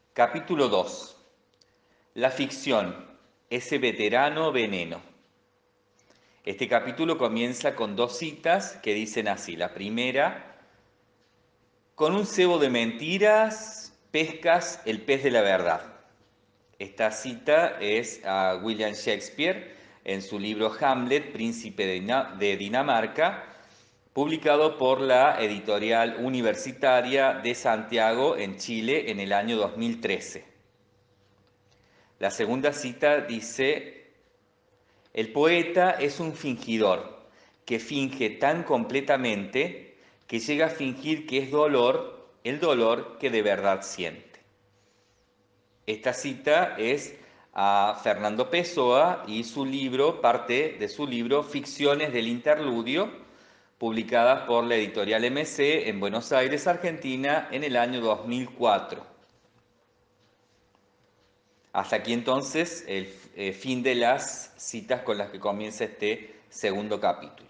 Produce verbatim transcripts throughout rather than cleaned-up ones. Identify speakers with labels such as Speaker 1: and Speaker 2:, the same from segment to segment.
Speaker 1: Capítulo dos. La ficción, ese veterano veneno. Este capítulo comienza con dos citas que dicen así. La primera: con un cebo de mentiras pescas el pez de la verdad. Esta cita es a William Shakespeare en su libro Hamlet, Príncipe de Dinamarca, publicado por la editorial universitaria de Santiago en Chile en el año dos mil trece. La segunda cita dice: el poeta es un fingidor que finge tan completamente que llega a fingir que es dolor el dolor que de verdad siente. Esta cita es a Fernando Pessoa y su libro, parte de su libro Ficciones del Interludio, publicada por la editorial M C en Buenos Aires, Argentina, en el año dos mil cuatro. Hasta aquí entonces el eh, fin de las citas con las que comienza este segundo capítulo.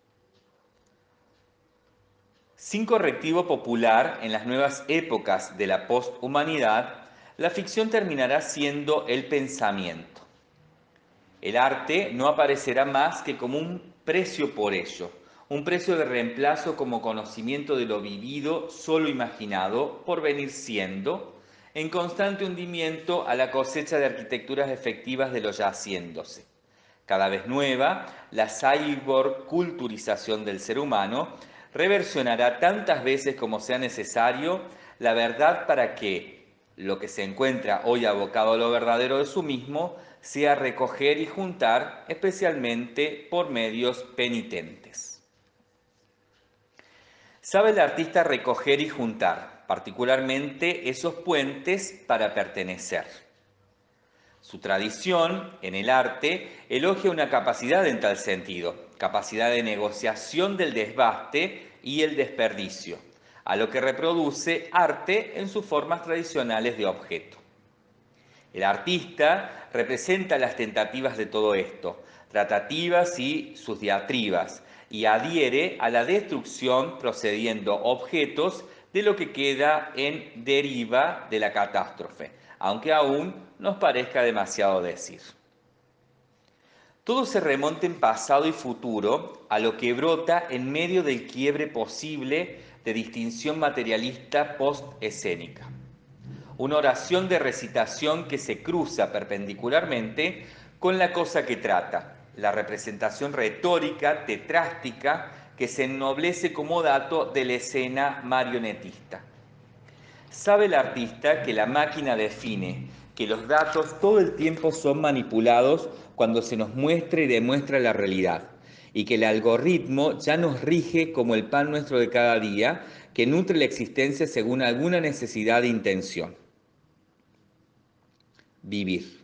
Speaker 1: Sin correctivo popular en las nuevas épocas de la posthumanidad, la ficción terminará siendo el pensamiento. El arte no aparecerá más que como un precio por ello, un precio de reemplazo como conocimiento de lo vivido, solo imaginado, por venir siendo, en constante hundimiento a la cosecha de arquitecturas efectivas de lo ya haciéndose. Cada vez nueva, la cyborg culturización del ser humano reversionará tantas veces como sea necesario la verdad para que lo que se encuentra hoy abocado a lo verdadero de su mismo sea recoger y juntar, especialmente por medios penitentes. Sabe el artista recoger y juntar, particularmente esos puentes para pertenecer. Su tradición en el arte elogia una capacidad en tal sentido, capacidad de negociación del desbaste y el desperdicio, a lo que reproduce arte en sus formas tradicionales de objeto. El artista representa las tentativas de todo esto, tratativas y sus diatribas, y adhiere a la destrucción procediendo objetos de lo que queda en deriva de la catástrofe, aunque aún nos parezca demasiado decir. Todo se remonta en pasado y futuro a lo que brota en medio del quiebre posible de distinción materialista post-escénica. Una oración de recitación que se cruza perpendicularmente con la cosa que trata, la representación retórica, tetrástica, que se ennoblece como dato de la escena marionetista. Sabe el artista que la máquina define, que los datos todo el tiempo son manipulados cuando se nos muestra y demuestra la realidad, y que el algoritmo ya nos rige como el pan nuestro de cada día, que nutre la existencia según alguna necesidad e intención. Vivir.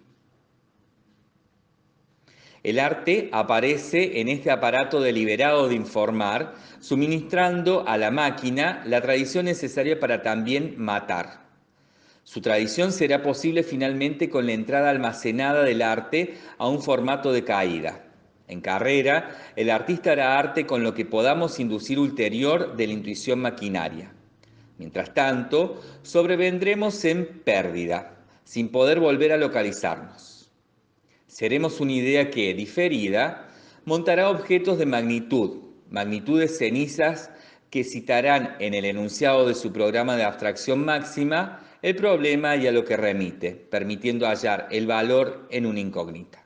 Speaker 1: El arte aparece en este aparato deliberado de informar, suministrando a la máquina la tradición necesaria para también matar. Su tradición será posible finalmente con la entrada almacenada del arte a un formato de caída. En carrera, el artista hará arte con lo que podamos inducir ulterior de la intuición maquinaria. Mientras tanto, sobrevendremos en pérdida, sin poder volver a localizarnos. Seremos una idea que, diferida, montará objetos de magnitud, magnitudes cenizas que citarán en el enunciado de su programa de abstracción máxima el problema y a lo que remite, permitiendo hallar el valor en una incógnita.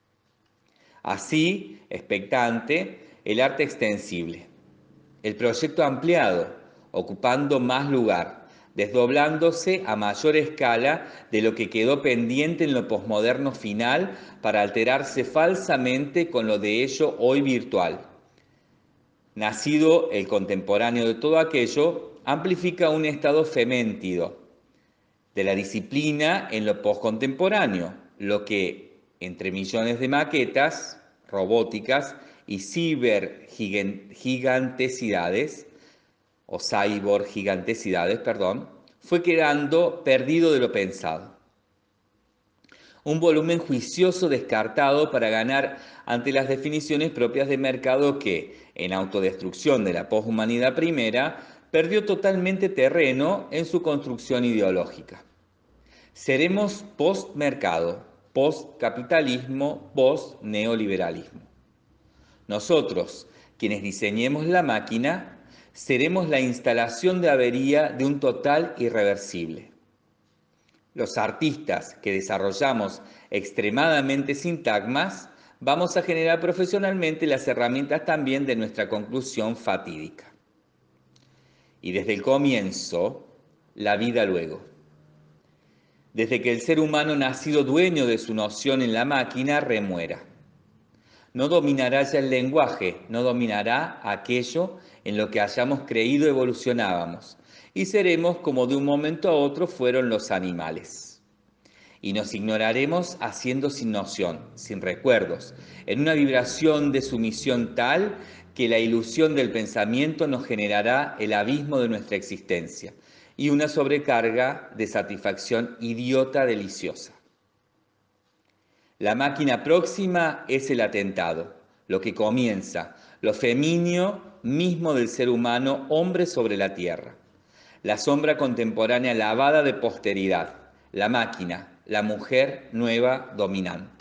Speaker 1: Así, expectante, el arte extensible, el proyecto ampliado, ocupando más lugar, desdoblándose a mayor escala de lo que quedó pendiente en lo posmoderno final para alterarse falsamente con lo de ello hoy virtual. Nacido el contemporáneo de todo aquello, amplifica un estado feméntido de la disciplina en lo postcontemporáneo, lo que, entre millones de maquetas robóticas y cibergigantesidades, o cyborg gigantesidades, perdón, fue quedando perdido de lo pensado. Un volumen juicioso descartado para ganar ante las definiciones propias de mercado que, en autodestrucción de la poshumanidad primera, perdió totalmente terreno en su construcción ideológica. Seremos post-mercado, post-capitalismo, post-neoliberalismo. Nosotros, quienes diseñemos la máquina, seremos la instalación de avería de un total irreversible. Los artistas que desarrollamos extremadamente sintagmas, vamos a generar profesionalmente las herramientas también de nuestra conclusión fatídica. Y desde el comienzo, la vida luego. Desde que el ser humano nacido dueño de su noción en la máquina remuera. No dominará ya el lenguaje, no dominará aquello en lo que hayamos creído evolucionábamos, y seremos como de un momento a otro fueron los animales. Y nos ignoraremos haciendo sin noción, sin recuerdos, en una vibración de sumisión tal que la ilusión del pensamiento nos generará el abismo de nuestra existencia y una sobrecarga de satisfacción idiota deliciosa. La máquina próxima es el atentado, lo que comienza, lo feminio mismo del ser humano, hombre sobre la tierra. La sombra contemporánea lavada de posteridad, la máquina, la mujer nueva dominante.